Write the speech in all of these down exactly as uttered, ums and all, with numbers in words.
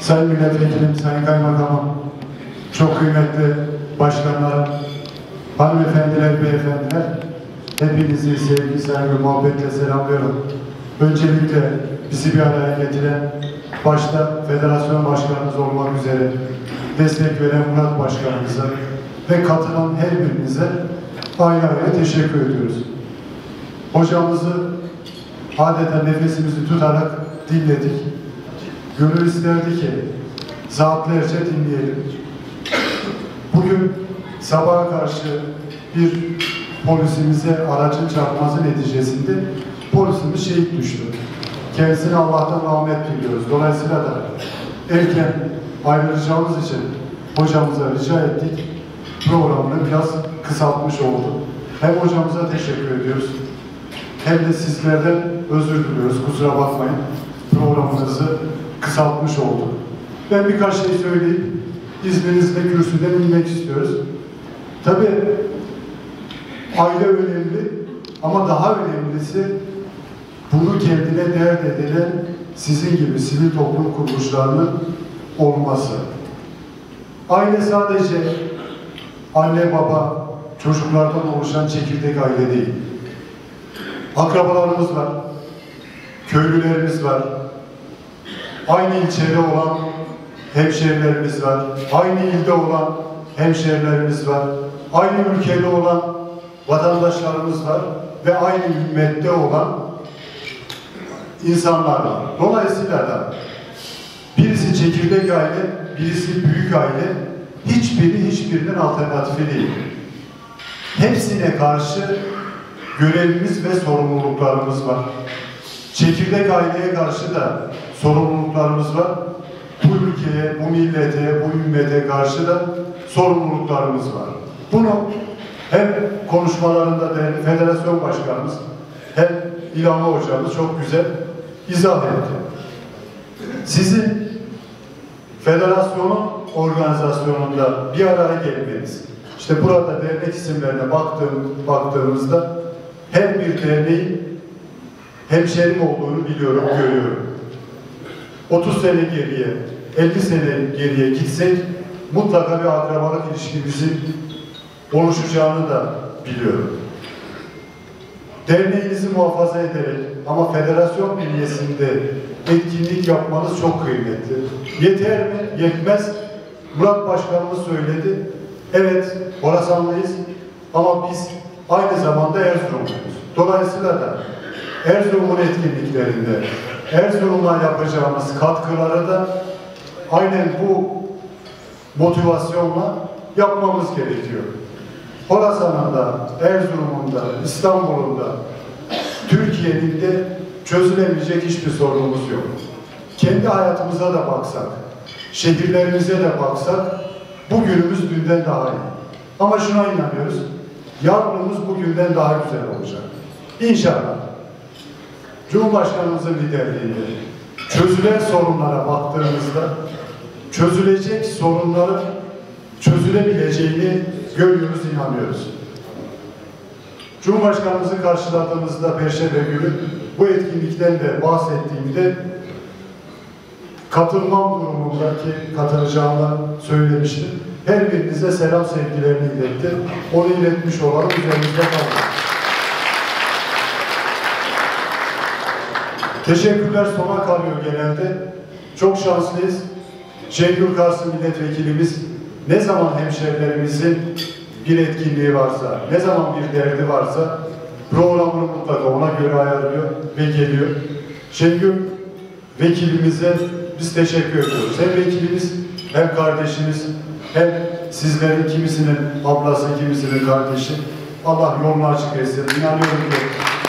Sayın Milletvekilim, Sayın Kaymakamım, çok kıymetli başkanlarım, hanımefendiler, beyefendiler, hepinizi sevgi, saygı, muhabbetle selamlıyorum. Öncelikle bizi bir araya getiren, başta federasyon başkanımız olmak üzere destek veren Murat Başkanımıza ve katılan her birinize ayrı ayrı teşekkür ediyoruz. Hocamızı adeta nefesimizi tutarak dinledik. Gönül isterdi ki saatlerce dinleyelim. Bugün sabaha karşı bir polisimize aracın çarpması neticesinde polisimiz şehit düştü. Kendisine Allah'tan rahmet diliyoruz. Dolayısıyla da erken ayrılacağımız için hocamıza rica ettik. Programını biraz kısaltmış oldu. Hem hocamıza teşekkür ediyoruz, hem de sizlerden özür diliyoruz. Kusura bakmayın. Programınızı kısaltmış olduk. Ben birkaç şey söyleyip izninizle kürsüden inmek istiyoruz. Tabii aile önemli ama daha önemlisi bunu kendine dert edilen sizin gibi sivil toplum kuruluşlarının olması. Aile sadece anne baba çocuklardan oluşan çekirdek aile değil. Akrabalarımız var, köylülerimiz var, aynı ilçede olan hemşehrilerimiz var, aynı ilde olan hemşehrilerimiz var, aynı ülkede olan vatandaşlarımız var ve aynı ümmette olan insanlar var. Dolayısıyla da birisi çekirdek aile, birisi büyük aile, hiçbiri hiçbirinin alternatifi değil. Hepsine karşı görevimiz ve sorumluluklarımız var. Çekirdek aileye karşı da sorumluluklarımız var. Bu ülkeye, bu millete, bu ümmete karşı da sorumluluklarımız var. Bunu hem konuşmalarında da federasyon başkanımız hem İlhami hocamız çok güzel izah etti. Sizin federasyonun organizasyonunda bir araya gelmeniz, işte burada dernek isimlerine baktığım, baktığımızda her bir derneğin hemşerim olduğunu biliyorum, görüyorum. otuz sene geriye, elli sene geriye gitsek mutlaka bir akrabalık ilişkimizin oluşacağını da biliyorum. Derneğinizi muhafaza ederek ama federasyon bünyesinde etkinlik yapmanız çok kıymetli. Yeter mi? Yetmez. Murat Başkanımız söyledi. Evet, Horasanlıyız ama biz aynı zamanda Erzurumluyuz. Dolayısıyla da Erzurum'un etkinliklerinde Erzurum'a yapacağımız katkıları da aynen bu motivasyonla yapmamız gerekiyor. Horasan'ın da, Erzurum'un da, İstanbul'un da, Türkiye'nin de çözülemeyecek hiçbir sorunumuz yok. Kendi hayatımıza da baksak, şehirlerimize de baksak, bugünümüz dünden daha iyi. Ama şuna inanıyoruz, yarınımız bugünden daha güzel olacak. İnşallah. Cumhurbaşkanımızın liderliğinde çözülen sorunlara baktığımızda, çözülecek sorunların çözülebileceğini görüyoruz, inanıyoruz. Cumhurbaşkanımızı karşıladığımızda Perşembe günü bu etkinlikten de bahsettiğimde katılmam durumundaki katılacağını söylemiştim. Her birinize selam sevgilerini iletti. Onu iletmiş olalım, üzerimizde kalın. Teşekkürler sona kalıyor genelde. Çok şanslıyız. Şengül Kars'ın milletvekilimiz ne zaman hemşehrilerimizin bir etkinliği varsa, ne zaman bir derdi varsa programını mutlaka ona göre ayarlıyor ve geliyor. Şengül vekilimize biz teşekkür ediyoruz. Hem vekilimiz hem kardeşimiz hem sizlerin kimisinin ablası, kimisinin kardeşi. Allah yolunu açık etsin. İnanıyorum ki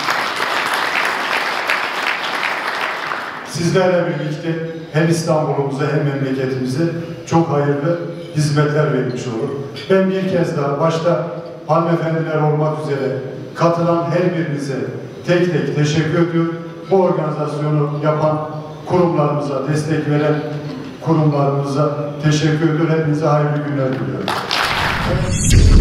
sizlerle birlikte hem İstanbul'umuza hem memleketimize çok hayırlı hizmetler vermiş olur. Ben bir kez daha başta hanımefendiler olmak üzere katılan her birinize tek tek teşekkür ediyorum. Bu organizasyonu yapan kurumlarımıza, destek veren kurumlarımıza teşekkür ediyorum. Hepinize hayırlı günler diliyorum.